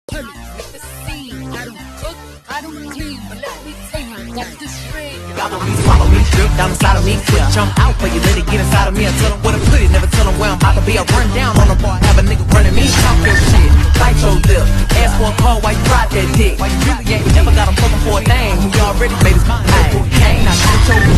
permit with the scene. I don't cook, I don't clean, but let me tell you, I got this ring. Gobble me, swallow me, drip down inside of me, quick jump out for you, let it get inside of me. I tell them where to put it, never tell them where I'm about to be. I run down on the bar, have a nigga running me, talk your shit, bite your lip, ask for a call while you ride that dick. Why you really ain't never got him fucking for a thing, you already made his mind. Hey, now shoot your